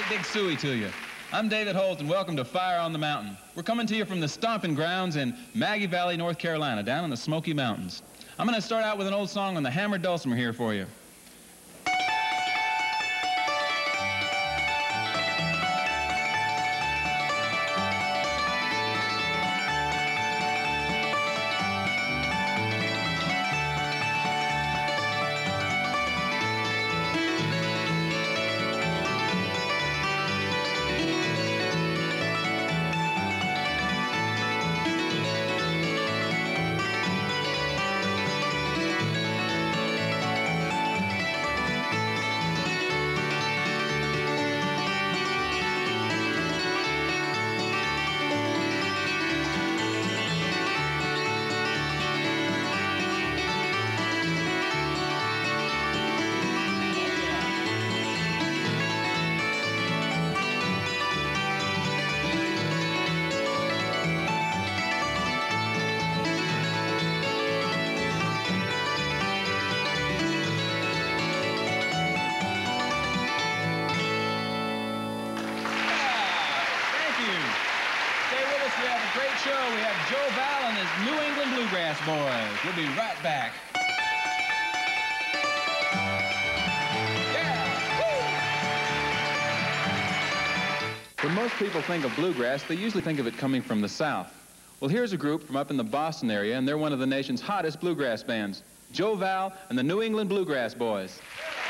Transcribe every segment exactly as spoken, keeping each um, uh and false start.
Big Suey to you. I'm David Holt, and welcome to Fire on the Mountain. We're coming to you from the stomping grounds in Maggie Valley, North Carolina, down in the Smoky Mountains. I'm going to start out with an old song on the hammered dulcimer here for you. Show. We have Jewl and his New England Bluegrass boys. We'll be right back. Yeah. When most people think of bluegrass, they usually think of it coming from the South. Well, here's a group from up in the Boston area, and they're one of the nation's hottest bluegrass bands, Jewl and the New England Bluegrass boys.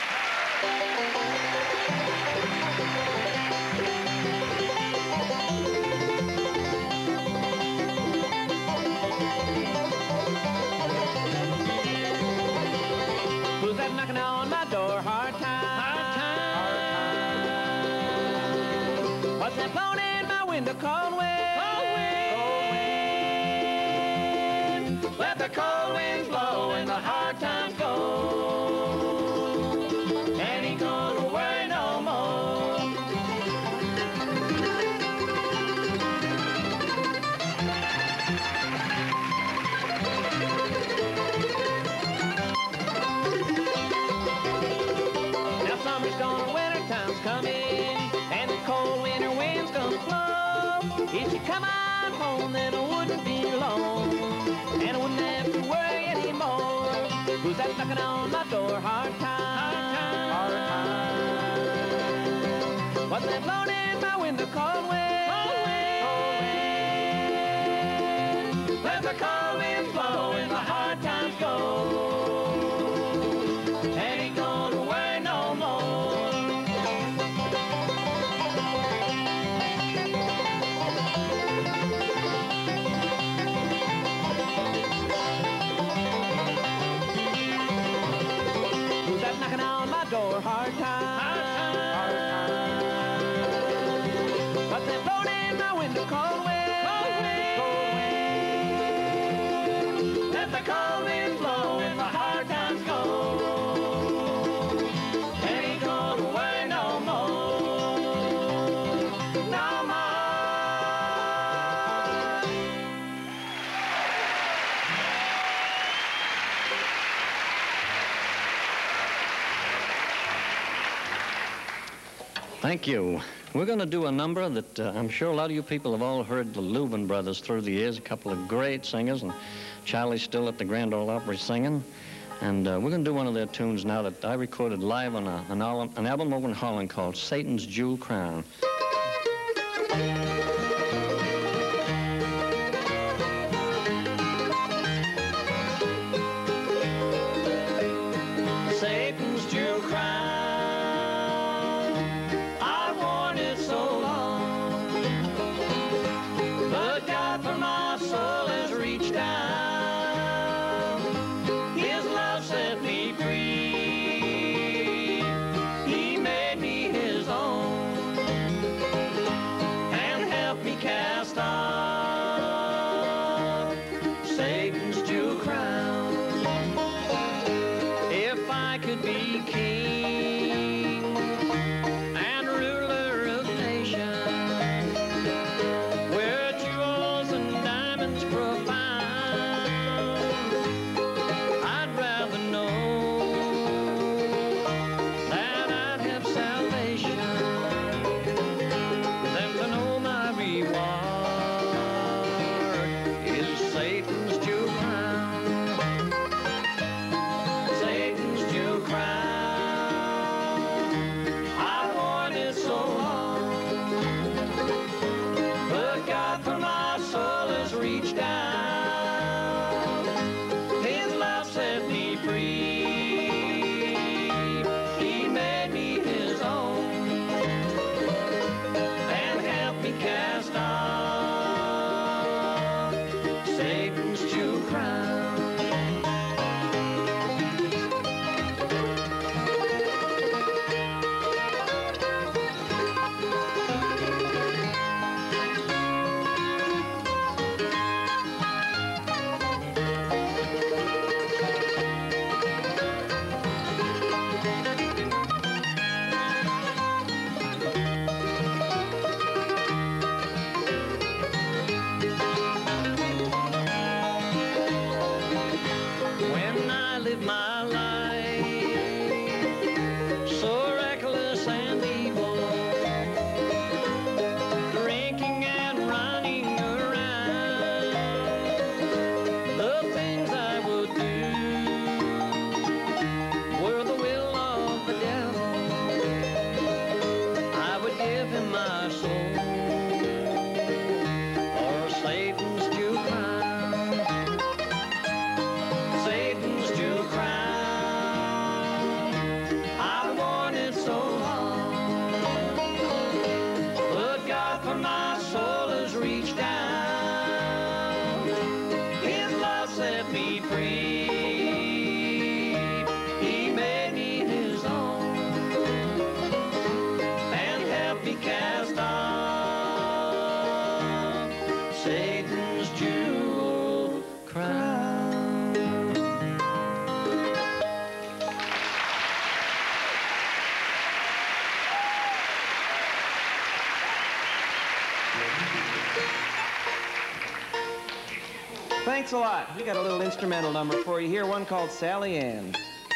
Knocking on my door, hard time, hard time. What's that blowing in my window, cold wind, cold wind. Let the cold winds blow and the hard times go. And ain't gonna worry no more. Summer's gonna, winter time's coming, and the cold winter wind's gonna blow. If you come on home, then it wouldn't be long, and I wouldn't have to worry anymore. Who's that knocking on my door? Hard time, hard time. What's that blowing in my window? Cold wind, cold wind. Let the cold winds blow and the hard times go. Ain't gonna worry no more. Who's that knocking on my door? Hard time, hard time, hard time. What's that blowing in my window? Cold wind, cold wind, cold wind. Let the cold winds blow and the hard times go. Ain't gonna worry no more, no more. Thank you. We're going to do a number that uh, I'm sure a lot of you people have all heard the Louvin brothers through the years, a couple of great singers, and Charlie's still at the Grand Ole Opry singing. And uh, we're going to do one of their tunes now that I recorded live on a, an, album, an album over in Holland called Satan's Jewel Crown. Satan's jewel crown, I've worn it so long, but God for my soul has reached down. His love set me free. He made me his own and helped me cast off Satan's jewel crown. If I could be king and ruler of nations, where jewels and diamonds profound, I'd rather know that I'd have salvation reached down. His love set me free. He made me his own and helped me cast off Satan's jewel crown. Thanks a lot. We got a little instrumental number for you here, one called Sally Ann.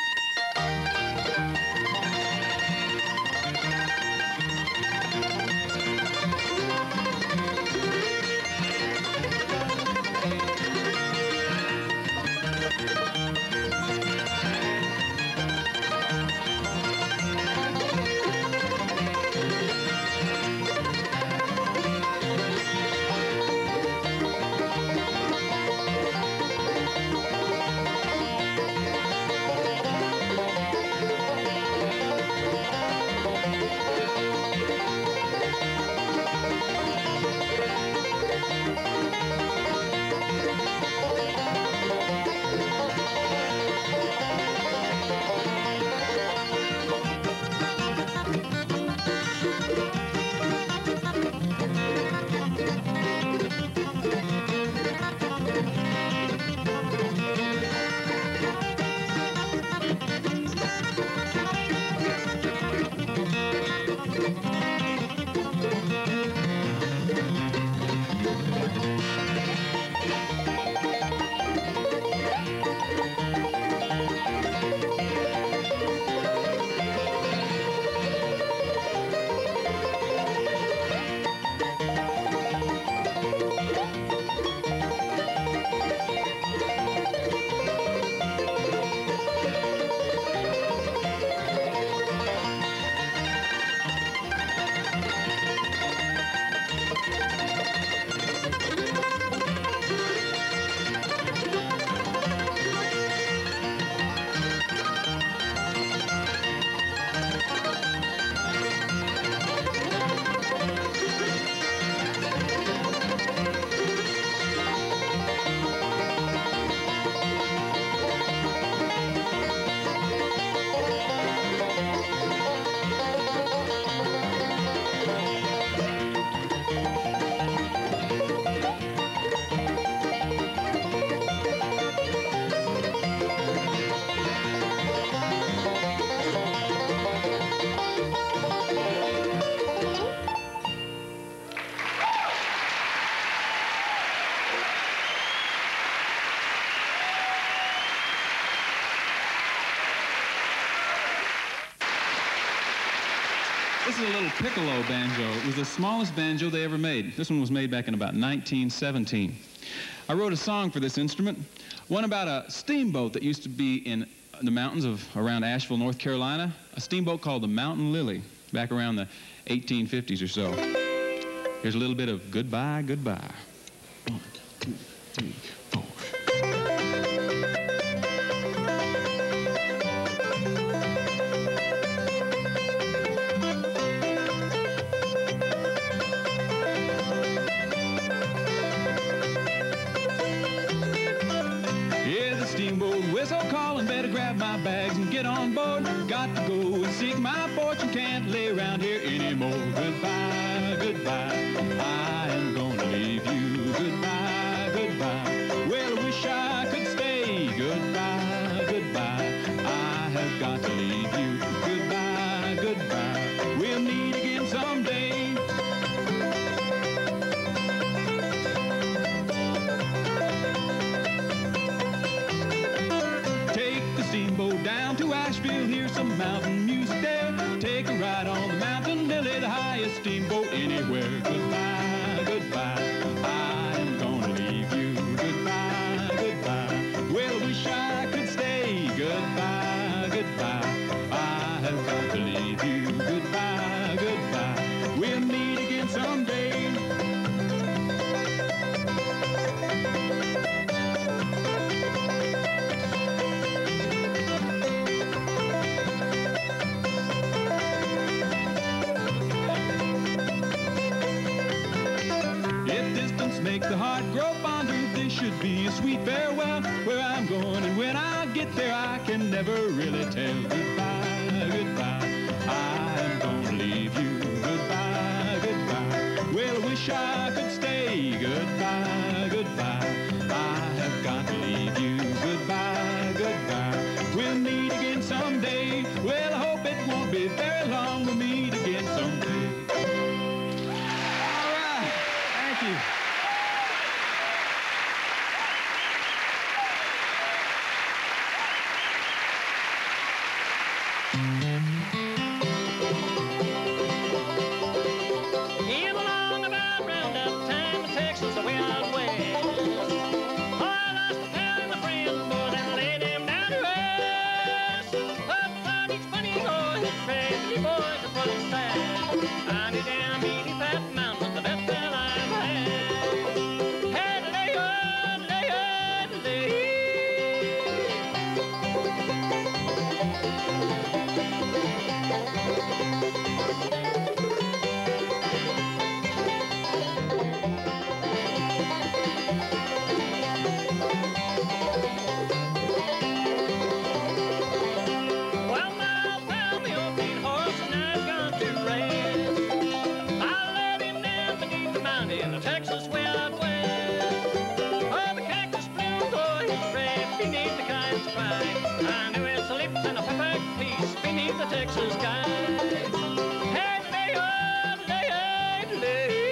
This is a little piccolo banjo. It was the smallest banjo they ever made. This one was made back in about nineteen seventeen. I wrote a song for this instrument, one about a steamboat that used to be in the mountains of around Asheville, North Carolina, a steamboat called the Mountain Lily, back around the eighteen fifties or so. Here's a little bit of Goodbye, Goodbye. One, two, three, four. Steamboat whistle calling, better grab my bags and get on board. Got to go and seek my fortune, can't lay around here anymore. Goodbye, goodbye, I am gonna leave you. Goodbye, goodbye, well, I wish I could stay. Goodbye, goodbye, I have got to leave you. Goodbye, goodbye, we'll meet again someday. Steamboat down to Nashville, hear some mountain music there. Take a ride on the Mountain Lily, the highest steamboat anywhere. Goodbye, goodbye, I am gonna leave you. Goodbye, goodbye, well, I wish I could stay. Goodbye, goodbye, I have got to leave you. Goodbye, goodbye, we'll meet again someday. The heart grow fonder, this should be a sweet farewell. Where I'm going and when I get there, I can never really tell. Goodbye, goodbye, I'm gonna leave you. Goodbye, goodbye, well, I wish I could stay. Goodbye, goodbye, I have got to leave you. Goodbye, goodbye, we'll meet again someday. Well, I hope it won't be very long. We'll meet again someday. All right, thank you. In the long about roundup time in Texas, the way out west. Oh, I lost a pal and a friend, boys, and laid him down to rest. Up on each funny boy, his friendly boys are full of sad. I knew down beneath that mountain was the best pal I've had. Had to lay on, lay on, lay. Well, my pal, me old beat horse, and I've gone to rest. I led him down beneath the mountain in the Texas way out west. Oh, the cactus bloomed o'er his grave beneath the kind's pride. I knew his lips and a perfect peace beneath the Texas sky. Hey, lay on, lay on, lay.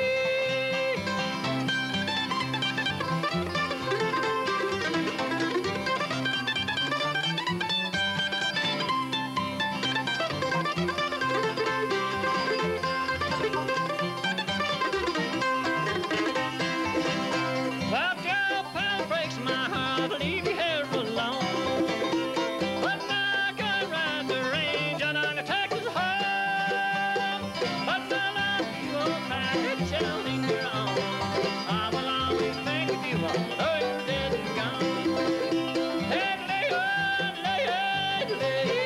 Well, Joe, pal, breaks my heart to leave you here alone. But now I can ride the range and on the Texas home. But my love, you won't find it shall linger on. I will always think of you, although you're dead and gone. Hey, lay on, lay on, lay.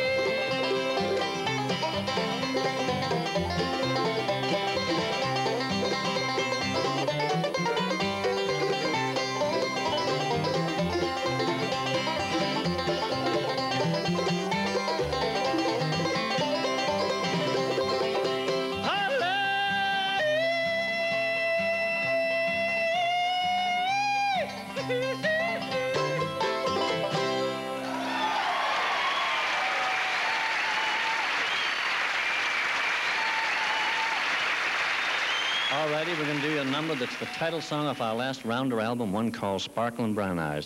Alrighty, we're going to do a number that's the title song of our last Rounder album, one called Sparklin' Brown Eyes.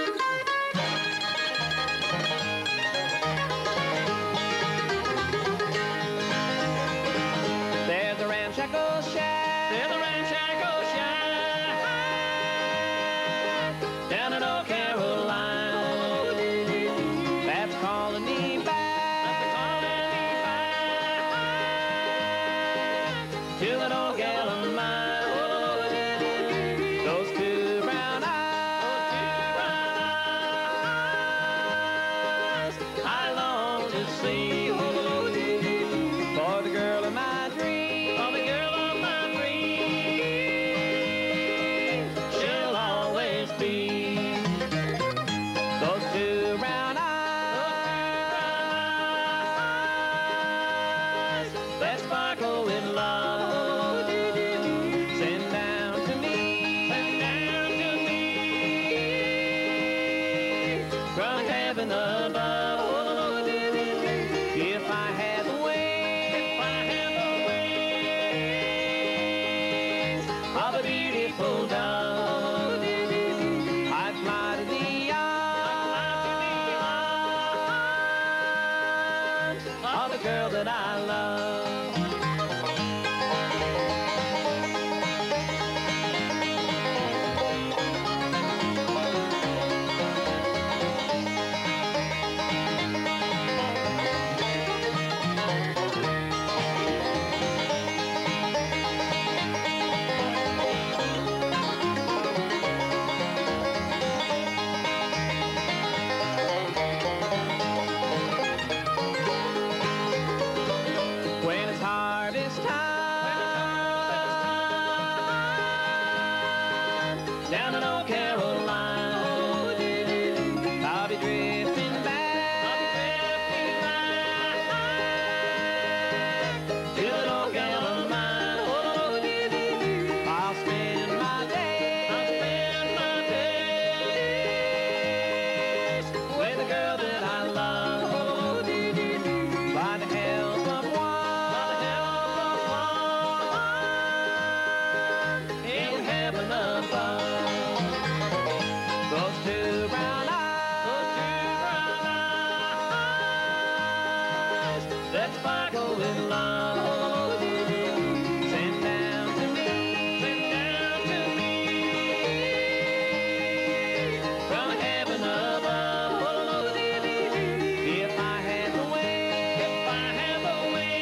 There's a ramshackle shack. There's a ramshackle shack Down in Old Caroline. That's calling me back. That's calling me back To an old gal of mine. Those two brown eyes I long to see. For the girl of my dreams. For the girl of my dreams. She'll always be. Those two brown eyes that sparkle with love. Send down to me. Send down to me From heaven above. If I had the wings. if I had the wings Of a beautiful dove, I'd fly to the arms of the girl that I love. down in old Carolina. I'll be drifting back to an old Carolina. I'll spend my days, I'll spend my days with a girl that I love. By the help of one, by the help of one, in heaven above. Those two brown eyes, those two brown eyes that sparkle with love, send down to me, send down to me from heaven above. If I had the wings, if I had the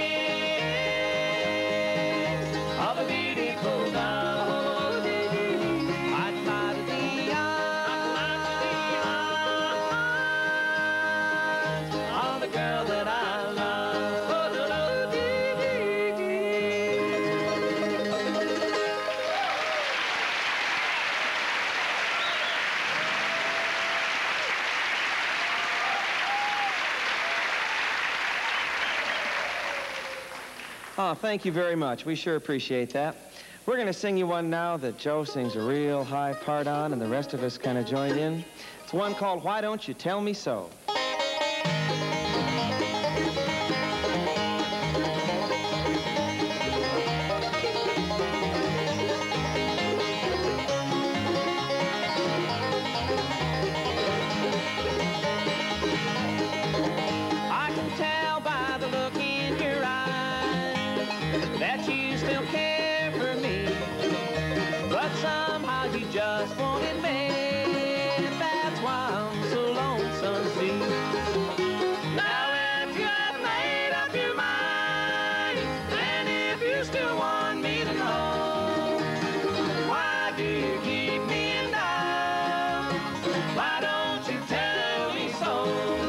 wings of a beautiful dove, I'd fly to the arms of the girl that I love. Oh, thank you very much. We sure appreciate that. We're going to sing you one now that Joe sings a real high part on, and the rest of us kind of join in. It's one called Why Don't You Tell Me So? I can tell by the look in your eyes that you still care for me, but somehow you just won't admit. That's why I'm so lonesome, see. Now if you have made up your mind, and if you still want me to know, why do you keep me in doubt? Why don't you tell me so?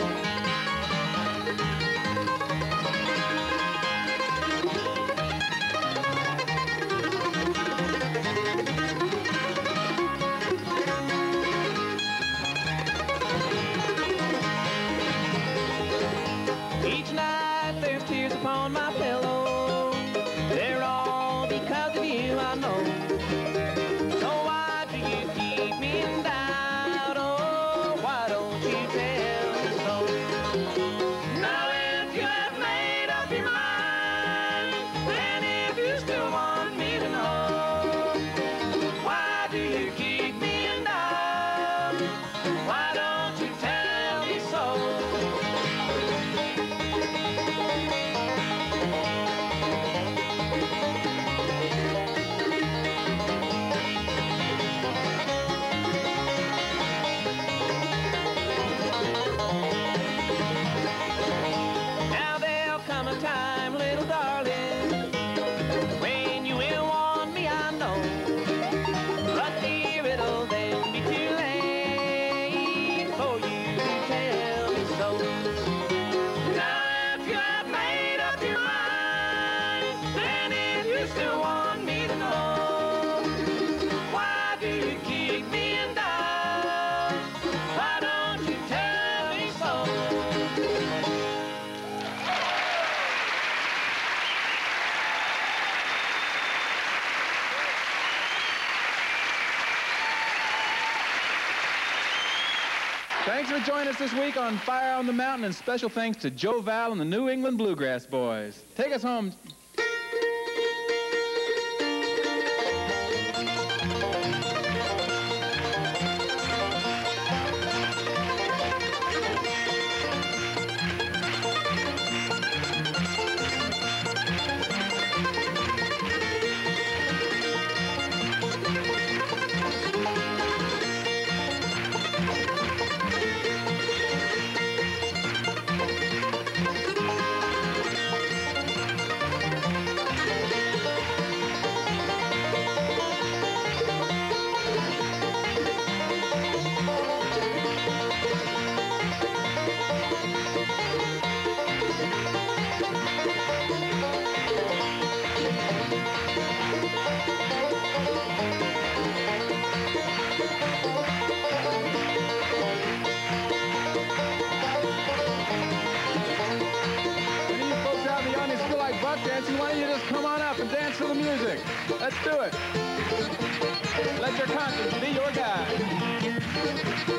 Each night there's tears upon my pillow. They're all because of you, I know. So why do you keep me in doubt? Oh, why don't you tell me so? Now if you have made up your mind, and if you still want me to know, why do you keep me in doubt? Why don't you tell me so? Now there'll come a time, little darling, when you will want me, I know. But dear, it'll then be too late for you to tell me so. Now if you have made up your mind, and if you still want me to know, why do you keep me in doubt? Why don't you tell me so? Thanks for joining us this week on Fire on the Mountain, and special thanks to Joe Val and the New England Bluegrass Boys. Take us home. dancing, why don't you just come on up and dance to the music? Let's do it. Let your conscience be your guide.